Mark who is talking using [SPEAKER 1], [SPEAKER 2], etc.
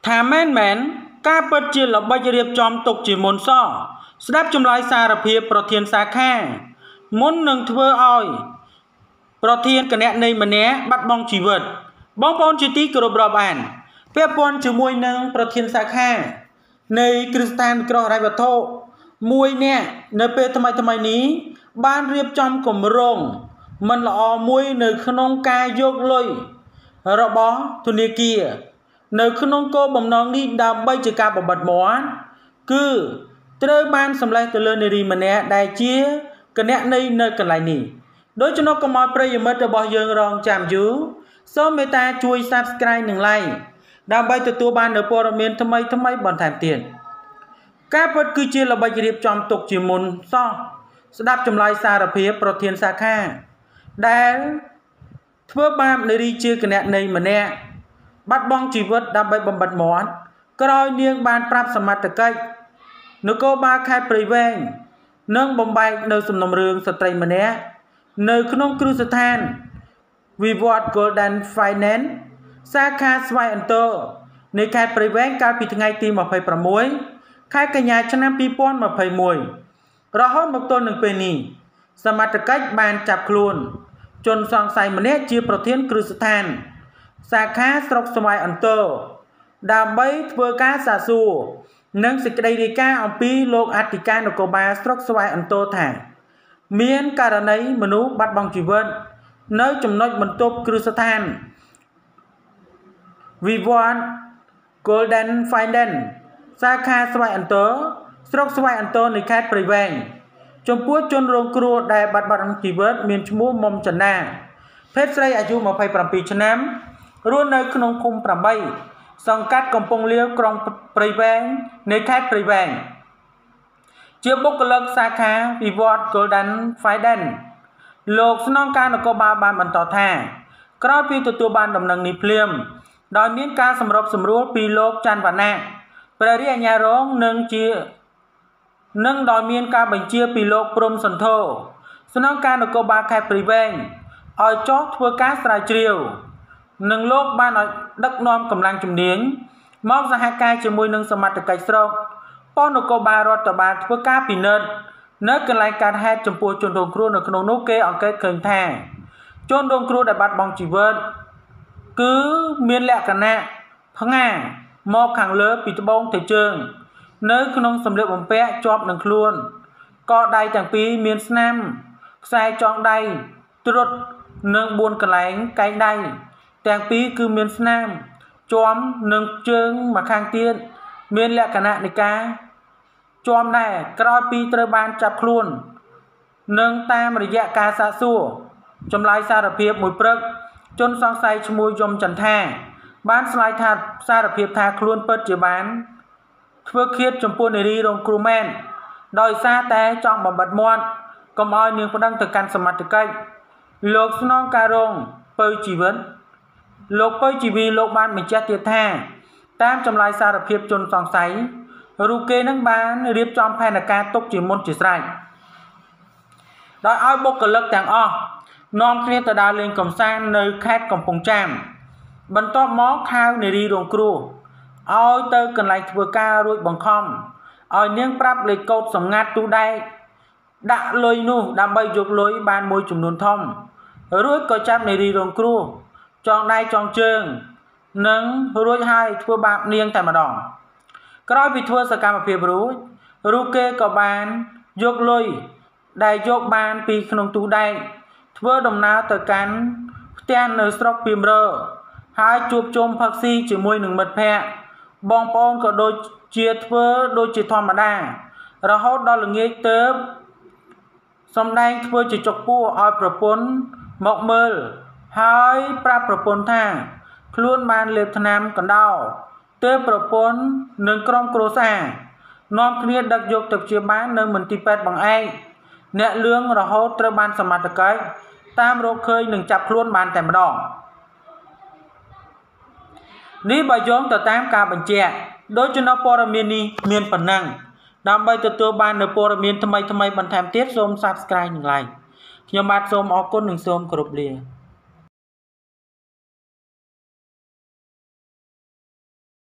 [SPEAKER 1] ថាមែនការពិតជាល្បិចរៀបចំទុកជាមុនសោះស្ដាប់ចម្លើយសារភាពប្រធានសាខាមុននឹងធ្វើឲ្យប្រធានគណនេយ្យម្នាក់បាត់បង់ជីវិតបងប្អូនជាទីគោរពរាប់អានពាក់ព័ន្ធជាមួយនឹងប្រធានសាខានៃគ្រឹះស្ថានវិក្រហិរញ្ញវត្ថុមួយនាក់នៅពេលថ្មីនេះបានរៀបចំគម្រោងមិនល្អមួយនៅក្នុងការយកលុយរបស់ធនាគារនៅក្នុងគោលបំណងនេះដើម្បីជាការបំបត្តិមាត់គឺត្រូវបានសម្លេះទៅលើនារីម្នាក់ដែលជាគណនេយ្យនៅកន្លែងនេះដូច្នោះកុំឲ្យប្រិយមិត្តរបស់យើងរងចាំយូរសូមមេត្តាជួយ Subscribe និង Like ដើម្បីទទួលបាននូវព័ត៌មានថ្មីបន្ថែមទៀតការពិតគឺជាល្បិចរៀបចំទុកជាមុនសោះស្ដាប់ចម្លើយសារភាពប្រធានសាខាដែលធ្វើបាបនារីជាគណនេយ្យម្នាក់បាត់បង់ជីវិតដើម្បីបំបត្តិមាត់ក្រោយនាងបានប្រាប់សមត្ថកិច្ចនគរបាលខេត្តព្រៃវែងនិងបំបែកនៅសំណុំរឿងស្ត្រីម្នាក់នៅក្នុងគ្រឹះស្ថានវិវត្ត Golden Finance សាខាស្វាយអន្តរនៃខេត្តព្រៃវែងកាលពីថ្ងៃទី26ខែកញ្ញាឆ្នាំ2021រហូតមកទល់នឹងពេលនេះសមត្ថកិច្ចបានចាប់ខ្លួនជនសង្ស័យម្នាក់ជាប្រធានគ្រឹះស្ថានសាខាស្រុកស្វាយអន្តរដើម្បីធ្វើការសាកសួរនិងសេចក្តីរាយការណ៍អំពីលោកអធិការនគរបាលស្រុកស្វាយអន្តរថាមានករណីមនុស្សបាត់បង់ជីវិតនៅចំណុចបន្ទប់គ្រឹះស្ថានវិវត្ត Golden Finance សាខាស្វាយអន្តរស្រុកស្វាយអន្តរនៃខេត្តព្រៃវែងចំពោះជនរងគ្រោះដែលបាត់បង់ជីវិតមានឈ្មោះមុំចនាភេទស្រីអាយុ27ឆ្នាំរស់នៅក្នុងភូមិ8សង្កាត់កំពង់លាវក្រុងព្រៃវែងនៃខេត្តព្រៃវែងជាបុគ្គលិកសាខាវិវត្ត Golden Finance លោកស្នងការនគរបាលបានបន្តថាក្រោយពីទទួលបានដំណឹងនេះភ្លាមដោយមានការសម្របសម្រួលពីលោកច័ន្ទវណ្ណៈព្រះរាជអាជ្ញារងនិងដោយមានការបញ្ជាពីលោកព្រំសន្ធរស្នងការនគរបាលខេត្តព្រៃវែងឲ្យចុះធ្វើការស្រាវជ្រាវនិងលោកបានឲ្យដឹកនាំកម្លាំងជំនាញមកសហការជាមួយនឹងសមត្ថកិច្ចស្រុកប៉ុស្តិ៍នគរបាលរដ្ឋបាលធ្វើការពិនិត្យនៅកន្លែងកើតហេតុចំពោះជនរងគ្រោះនៅក្នុងនោះគេអង្កេតឃើញថាជនរងគ្រោះដែលបាត់បង់ជីវិតគឺមានលក្ខណៈផ្ងាមកខាងលើពីត្បូងទៅជើងនៅក្នុងសម្លៀកបំពាក់ជាប់នឹងខ្លួនកដៃទាំងពីរមានស្នាមខ្សែចងដៃត្រុតនិង4កន្លែងកែងដៃទាំងពីរគឺមានស្នាមជាប់នឹងជើងមួយខាងទៀតមានលក្ខណៈនៃការជាប់ដែរក្រោយពីត្រូវបានចាប់ខ្លួននិងតាមរយៈការសាកសួរចម្លើយសារភាពមួយព្រឹកជនសង្ស័យឈ្មោះយមចន្ទថាបានឆ្លើយថាសារភាពថាខ្លួនពិតជាបានធ្វើឃាតចំពោះនារីរងគ្រោះមែនដោយសារតែចង់បំបត្តិមាត់កុំឲ្យនាងប្តឹងទៅកាន់សមត្ថកិច្ចលោកស្នងការរងពៅជីវិតលោកពៅជីវីលោកបានបញ្ជាក់ទៀតថាតាមចម្លើយសារភាពជនសង្ស័យរូបគេនឹងបានរៀបចំផែនការទុកជាមុនជាស្រេចដោយឲ្យបុគ្គលិកទាំងអស់នាំគ្នាទៅដើរលេងកម្សាន្តនៅខេត្តកំពង់ចាមបន្ទាប់មកខៅនារីរងគ្រោះឲ្យទៅកន្លែងធ្វើការរួចបង្ខំឲ្យនាងប្រាប់លេខកូដសម្ងាត់ទូដែកដាក់លុយនោះដើម្បីយកលុយបានមួយចំនួនធំរួចក៏ចាប់នារីរងគ្រោះចងដៃចងជើងនិងរួចហើយធ្វើបាបនាងតែម្ដងក្រោយពីធ្វើសកម្មភាពរួចរូបគេក៏បានយកលុយដែលយកបានពីក្នុងទូដែកធ្វើដំណើរទៅកាន់ផ្ទះនៅស្រុកពីមរហើយជួបជុំផឹកស៊ីជាមួយនឹងមិត្តភ័ក្តិបងប្អូនក៏ដូចជាធ្វើដូចជាធម្មតារហូតដល់ល្ងាចទៅសម្ដែងធ្វើជាចុកពោះឲ្យប្រពន្ធមកមើលហើយប្រាប់ប្រពន្ធថាខ្លួនបានលេបថ្នាំកណ្ដោទើបប្រពន្ធនិងក្រុមគ្រួសារនាំគ្នាដឹកយកទៅព្យាបាលនៅមន្ទីរពេទ្យបង្អែកអ្នកលឿងរហូតត្រូវបានសមត្ថកិច្ចតាមរកឃើញនិងចាប់ខ្លួនបានតែម្ដងនេះបើយោងទៅតាមការបញ្ជាក់ដោយចំណុចព័ត៌មាននេះមានប៉ុណ្ណឹងដើម្បីទទួលបាននូវព័ត៌មានថ្មីបន្ថែមទៀតសូម Subscribe និង Like ខ្ញុំបាទសូមអរគុណនិងសូមគោរពលា